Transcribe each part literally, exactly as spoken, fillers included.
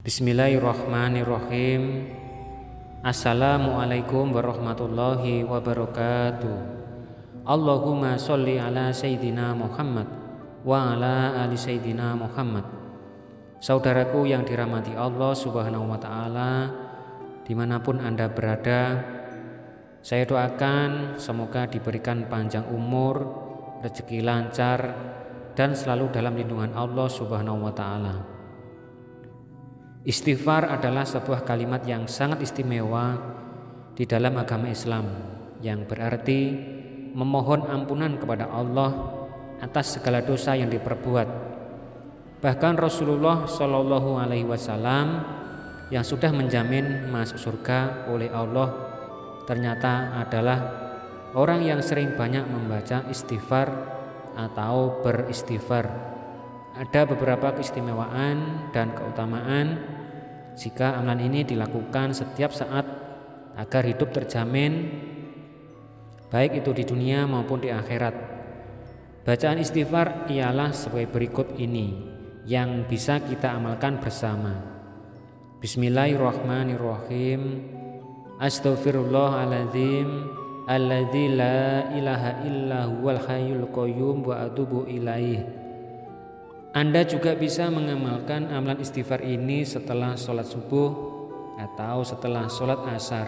Bismillahirrahmanirrahim. Assalamualaikum warahmatullahi wabarakatuh. Allahumma sholli ala Sayyidina Muhammad wa ala ali Sayyidina Muhammad. Saudaraku yang dirahmati Allah subhanahu wa ta'ala, dimanapun Anda berada, saya doakan semoga diberikan panjang umur, rezeki lancar, dan selalu dalam lindungan Allah subhanahu wa ta'ala. Istighfar adalah sebuah kalimat yang sangat istimewa di dalam agama Islam, yang berarti memohon ampunan kepada Allah atas segala dosa yang diperbuat. Bahkan Rasulullah Shallallahu Alaihi Wasallam yang sudah menjamin masuk surga oleh Allah ternyata adalah orang yang sering banyak membaca istighfar atau beristighfar. Ada beberapa keistimewaan dan keutamaan jika amalan ini dilakukan setiap saat agar hidup terjamin, baik itu di dunia maupun di akhirat. Bacaan istighfar ialah sebagai berikut ini yang bisa kita amalkan bersama. Bismillahirrahmanirrahim. Astaghfirullahaladzim alladzi la ilaha illa huwal hayyul qayyum wa atubu ilaih. Anda juga bisa mengamalkan amalan istighfar ini setelah sholat subuh atau setelah sholat asar.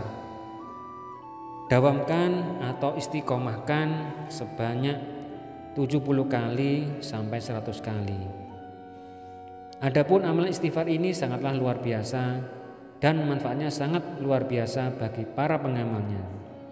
Dawamkan atau istiqomahkan sebanyak tujuh puluh kali sampai seratus kali. Adapun amalan istighfar ini sangatlah luar biasa dan manfaatnya sangat luar biasa bagi para pengamalnya.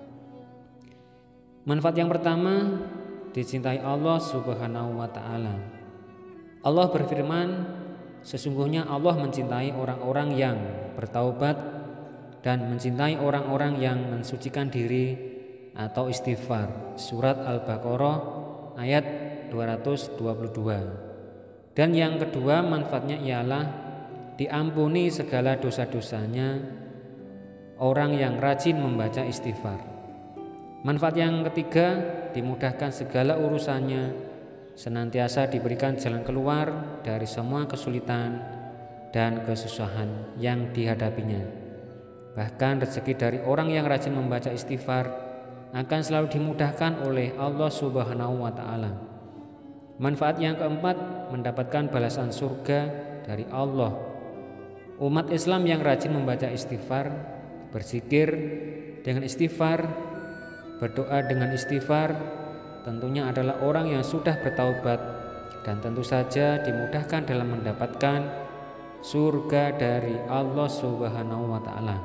Manfaat yang pertama, dicintai Allah subhanahu wa ta'ala. Allah berfirman, sesungguhnya Allah mencintai orang-orang yang bertaubat dan mencintai orang-orang yang mensucikan diri atau istighfar. Surat Al-Baqarah ayat dua ratus dua puluh dua. Dan yang kedua manfaatnya ialah diampuni segala dosa-dosanya orang yang rajin membaca istighfar. Manfaat yang ketiga, dimudahkan segala urusannya, senantiasa diberikan jalan keluar dari semua kesulitan dan kesusahan yang dihadapinya. Bahkan rezeki dari orang yang rajin membaca istighfar akan selalu dimudahkan oleh Allah subhanahu wa ta'ala. Manfaat yang keempat, mendapatkan balasan surga dari Allah. Umat Islam yang rajin membaca istighfar, berzikir dengan istighfar, berdoa dengan istighfar, tentunya adalah orang yang sudah bertaubat dan tentu saja dimudahkan dalam mendapatkan surga dari Allah subhanahu wa ta'ala.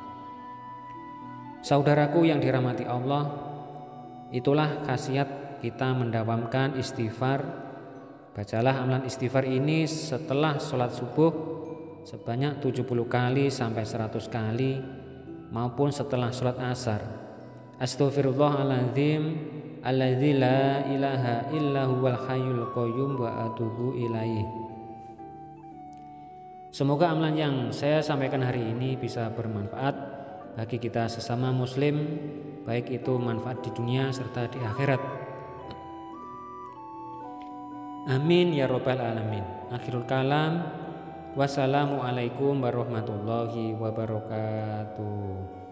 Saudaraku yang dirahmati Allah, itulah khasiat kita mendawamkan istighfar. Bacalah amalan istighfar ini setelah sholat subuh sebanyak tujuh puluh kali sampai seratus kali maupun setelah sholat asar. Astaghfirullahaladzim alladzi la ilaha illa huwal hayyul qayyum wa atubu ilaih. Semoga amalan yang saya sampaikan hari ini bisa bermanfaat bagi kita sesama muslim, baik itu manfaat di dunia serta di akhirat. Amin ya rabbal alamin. Akhirul kalam. Wassalamualaikum warahmatullahi wabarakatuh.